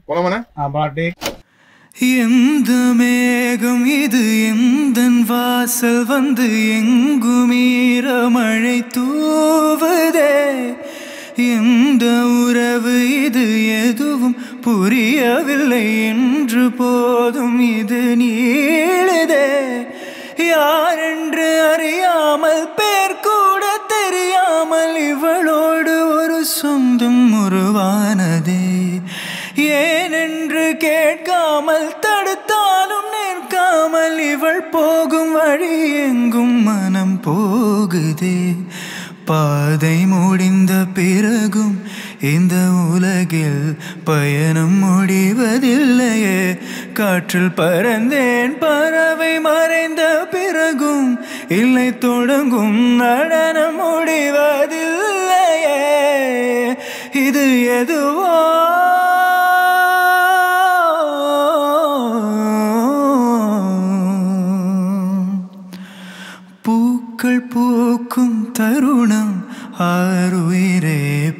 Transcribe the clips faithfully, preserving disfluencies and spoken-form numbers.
போலாமாண்ணே? பாட்டு எந்த மேகம் இது எந்தன் வாசல் வந்து எங்குமீற மழை தூவுதே, எந்த உறவு இது எதுவும் புரியவில்லை என்று போதும் இது நீளுதே, யாரென்று அறியாமல் பேர் கூட தெரியாமல் இவளோடு ஒரு சொந்தம் உருவானதே, ஏனென்று கேட்காமல் தடுத்தாலும் நிற்காமல் இவள் போகும் வழி எங்கும் மனம் போகுதே, பாதை முடிந்த பிறகும் இந்த உலகில் பயணம் முடிவதில்லையே, காற்றில் பறந்தேன் பறவை மறைந்த பிறகும் இல்லை தொடங்கும் நடனம் முடிவதில்லையே, இது எதுவோ பூக்கள் பூக்கும் தருணம் ஆறுயிரே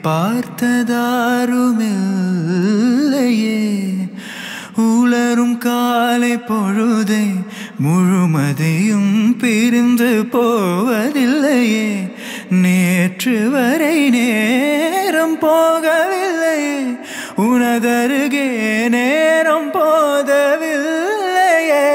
பார்த்ததாருமில்லையே, உலரும் காலை பொழுதை முழுமதையும் பிரிந்து போவதில்லையே, நேற்று வரை நேரம் போகவில்லையே, உனதருகே நேரம் போதவில்லையே,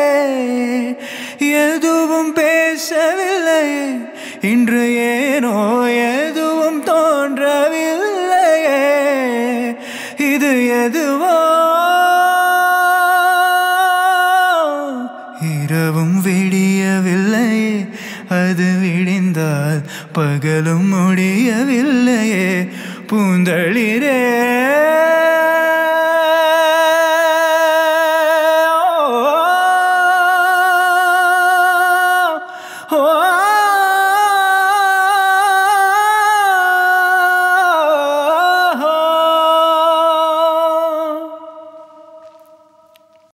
எதுவும் பேசவில்லையே, இன்று ஏனோ எதுவும் தோன்றவில்லையே, இது எதுவோ இரவும் விடியவில்லையே, அது விடிந்தால் பகலும் முடியவில்லையே, பூந்தளிரே oh